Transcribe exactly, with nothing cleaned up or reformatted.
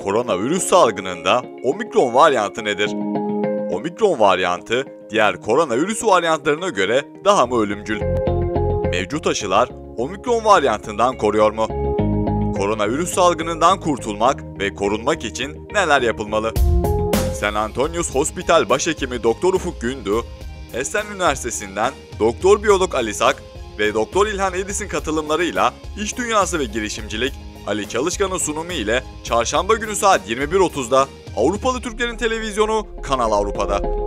Koronavirüs salgınında omikron varyantı nedir? Omikron varyantı diğer koronavirüs varyantlarına göre daha mı ölümcül? Mevcut aşılar omikron varyantından koruyor mu? Koronavirüs salgınından kurtulmak ve korunmak için neler yapılmalı? Saint Antonius Hospital Başhekimi Doktor Ufuk Gündu, Esen Üniversitesi'nden Doktor Biyolog Ali Sak ve Doktor İlhan Edis'in katılımlarıyla İş Dünyası ve Girişimcilik Ali Çalışkan'ın sunumu ile Çarşamba günü saat yirmi bir otuzda Avrupalı Türklerin Televizyonu Kanal Avrupa'da.